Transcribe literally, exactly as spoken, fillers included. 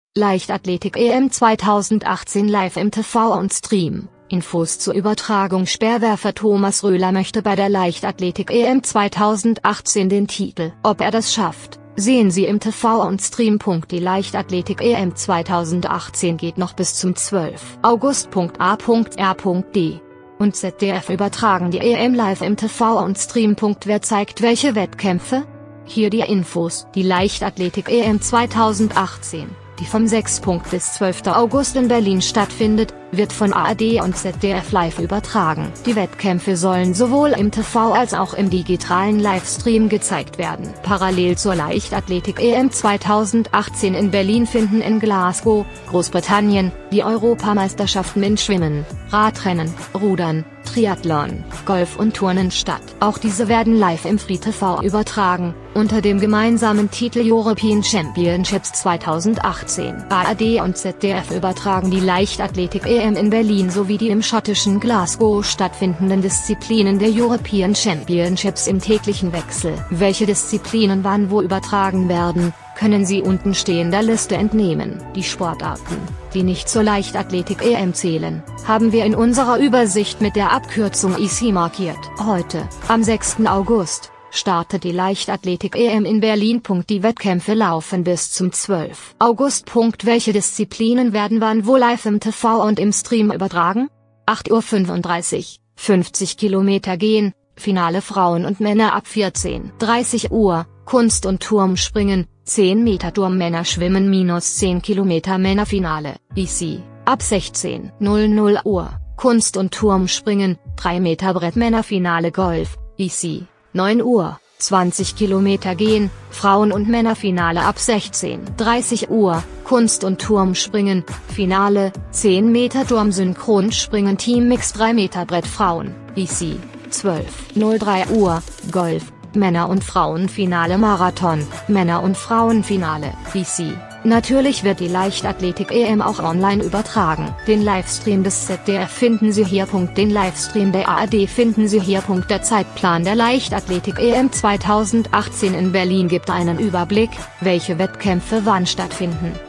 Leichtathletik-E M zweitausendachtzehn live im T V und Stream. Infos zur Übertragung. Speerwerfer Thomas Röhler möchte bei der Leichtathletik-E M zweitausendachtzehn den Titel. Ob er das schafft, sehen Sie im T V und Stream. Die Leichtathletik-E M zweitausendachtzehn geht noch bis zum zwölften August. A R D und Z D F übertragen die E M live im T V und Stream. Wer zeigt welche Wettkämpfe? Hier die Infos. Die Leichtathletik-E M zweitausendachtzehn, die vom sechsten bis zwölften August in Berlin stattfindet, wird von A R D und Z D F live übertragen. Die Wettkämpfe sollen sowohl im T V als auch im digitalen Livestream gezeigt werden. Parallel zur Leichtathletik-E M zweitausendachtzehn in Berlin finden in Glasgow, Großbritannien, die Europameisterschaften in Schwimmen, Radrennen, Rudern, Triathlon, Golf und Turnen statt. Auch diese werden live im Free T V übertragen, unter dem gemeinsamen Titel European Championships zweitausendachtzehn. A R D und Z D F übertragen die Leichtathletik-E M in Berlin sowie die im schottischen Glasgow stattfindenden Disziplinen der European Championships im täglichen Wechsel. Welche Disziplinen wann wo übertragen werden, können Sie unten stehender Liste entnehmen. Die Sportarten, die nicht zur Leichtathletik-E M zählen, haben wir in unserer Übersicht mit der Abkürzung I C markiert. Heute, am sechsten August, startet die Leichtathletik-E M in Berlin. Die Wettkämpfe laufen bis zum zwölften August. Welche Disziplinen werden wann wo live im T V und im Stream übertragen? acht Uhr fünfunddreißig, fünfzig Kilometer gehen, Finale Frauen und Männer ab vierzehn Uhr dreißig Uhr, Kunst- und Turmspringen, zehn Meter Turm Männer schwimmen minus zehn Kilometer Männerfinale, I C, ab sechzehn Uhr, Kunst- und Turmspringen, drei Meter Brett Männerfinale Golf, I C, neun Uhr, zwanzig Kilometer gehen, Frauen- und Männerfinale ab sechzehn Uhr dreißig Uhr, Kunst- und Turmspringen, Finale, zehn Meter Turm Synchronspringen Team Mix drei Meter Brett Frauen, I C, zwölf Uhr drei Uhr, Golf, Männer- und Frauenfinale Marathon, Männer- und Frauenfinale, I C. Natürlich wird die Leichtathletik-E M auch online übertragen. Den Livestream des Z D F finden Sie hier. Den Livestream der A R D finden Sie hier. Der Zeitplan der Leichtathletik-E M zweitausendachtzehn in Berlin gibt einen Überblick, welche Wettkämpfe wann stattfinden.